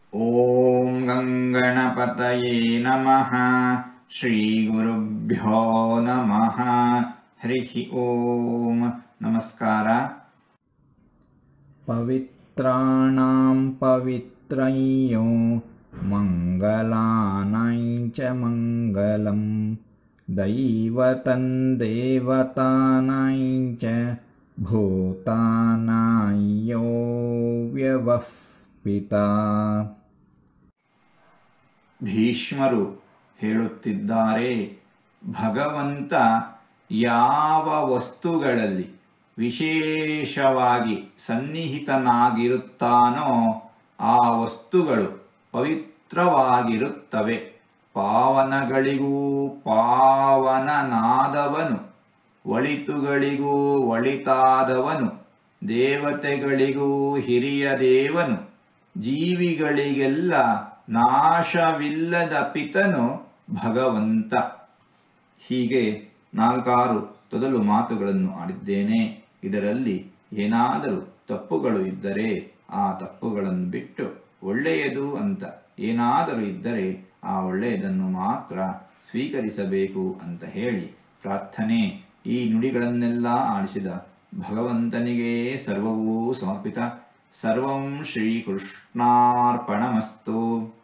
ಓಂ ಗಂಗಣಪತಯೇ ನಮಃ. ಶ್ರೀ ಗುರುಭ್ಯೋ ನಮಃ. ಹರಿ ಓಂ. ನಮಸ್ಕಾರ. ಪವಿತ್ರಾಣಾಂ ಪವಿತ್ರಯ್ಯೋ ಮಂಗಲಾನಾಂ ಚ ಮಂಗಲಂ ದೈವತಂ ದೇವತಾನಾಂ ಚ ಭೂತಾನಾಂ ಯೋ ವ್ಯವಃ ಪಿತಾ. ಭೀಷ್ಮರು ಹೇಳುತ್ತಿದ್ದಾರೆ, ಭಗವಂತ ಯಾವ ವಸ್ತುಗಳಲ್ಲಿ ವಿಶೇಷವಾಗಿ ಸನ್ನಿಹಿತನಾಗಿರುತ್ತಾನೋ ಆ ವಸ್ತುಗಳು ಪವಿತ್ರವಾಗಿರುತ್ತವೆ. ಪಾವನಗಳಿಗೂ ಪಾವನನಾದವನು, ಒಳಿತುಗಳಿಗೂ ಒಳಿತಾದವನು, ದೇವತೆಗಳಿಗೂ ಹಿರಿಯ ದೇವನು, ಜೀವಿಗಳಿಗೆಲ್ಲ ನಾಶವಿಲ್ಲದ ಪಿತನು ಭಗವಂತ. ಹೀಗೆ 4 ತೊದಲು ಮಾತುಗಳನ್ನು ಆಡಿದ್ದೇನೆ. ಇದರಲ್ಲಿ ಏನಾದರೂ ತಪ್ಪುಗಳು ಇದ್ದರೆ ಆ ತಪ್ಪುಗಳನ್ನು ಬಿಟ್ಟು ಒಳ್ಳೆಯದು ಅಂತ ಏನಾದರೂ ಇದ್ದರೆ ಆ ಒಳ್ಳೆಯದನ್ನು ಮಾತ್ರ ಸ್ವೀಕರಿಸಬೇಕು ಅಂತ ಹೇಳಿ ಪ್ರಾರ್ಥನೆ. ಈ ನುಡಿಗಳನ್ನೆಲ್ಲ ಆಡಿಸಿದ ಭಗವಂತನಿಗೆ ಸರ್ವವೂ ಸಮರ್ಪಿತ. ಸರ್ವಂ ಶ್ರೀಕೃಷ್ಣಾರ್ಪಣಮಸ್ತು.